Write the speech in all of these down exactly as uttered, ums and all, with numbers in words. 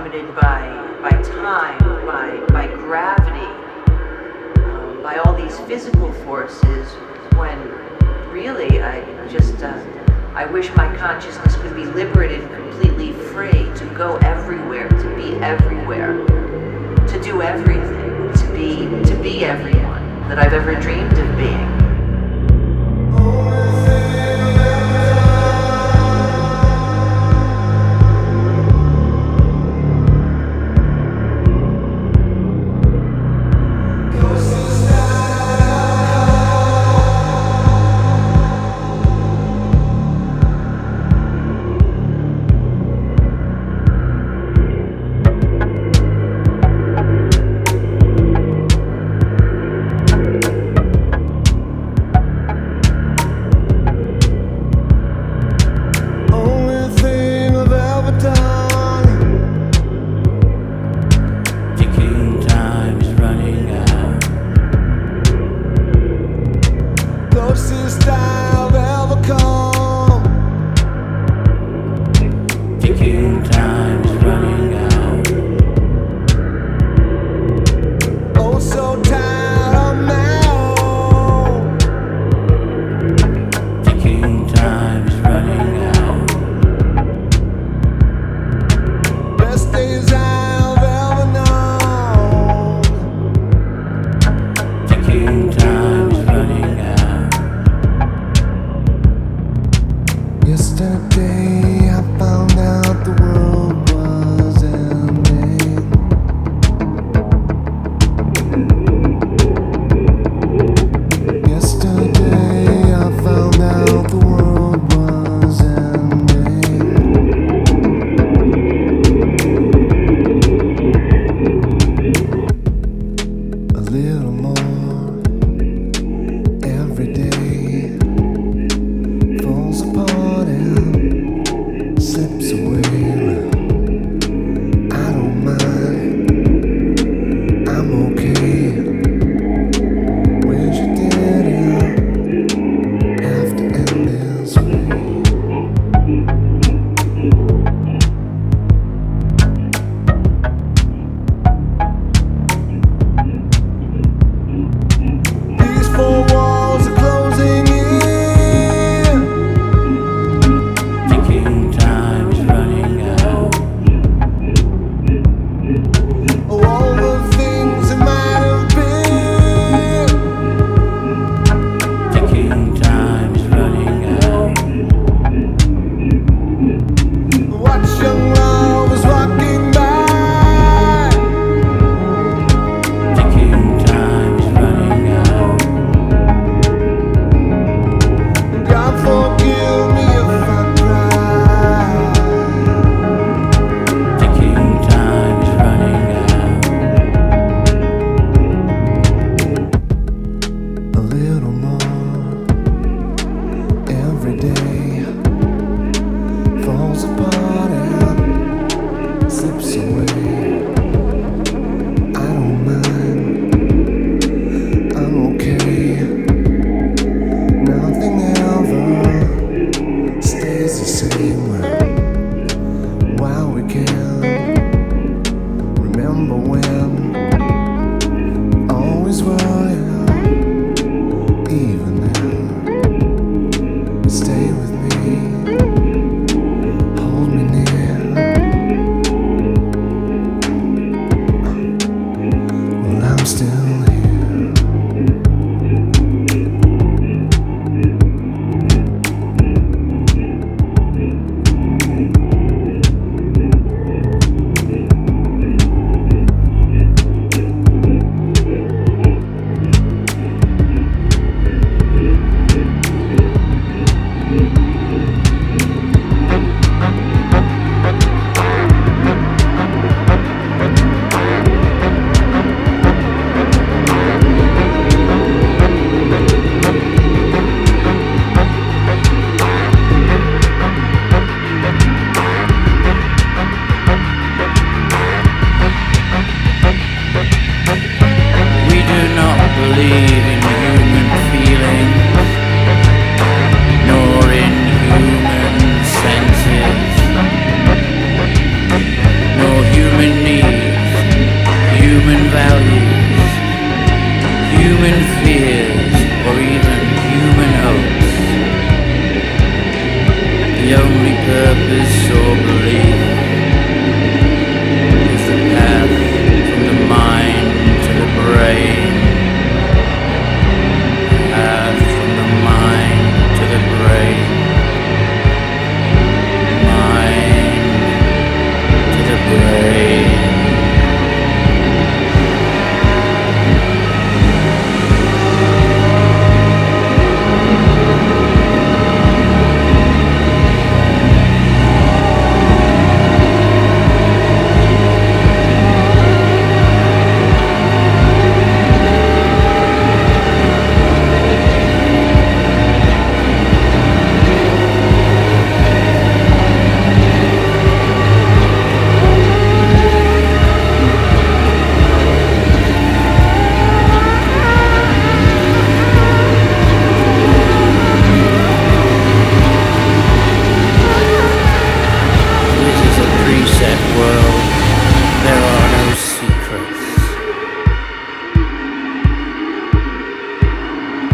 limited by by time, by by gravity, um, by all these physical forces, when really I just uh, I wish my consciousness could be liberated and completely free to go everywhere, to be everywhere, to do everything, to be to be everyone that I've ever dreamed of being. Closest I've ever come. Ticking time is running out. Oh, so tired of now. Ticking time is running out. Best days I've ever known. Ticking time is running out. Yesterday I found out the world was ending. Yesterday I found out the world was ending. A little more every day falls apart and slips away. I don't mind, I'm okay. Wish you didn't have to end this way.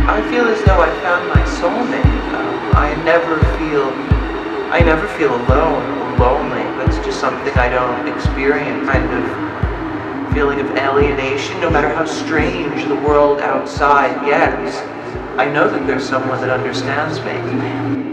I feel as though I found my soulmate. Um, I never feel, I never feel alone or lonely. That's just something I don't experience. Kind of feeling of alienation, no matter how strange the world outside gets. I know that there's someone that understands me.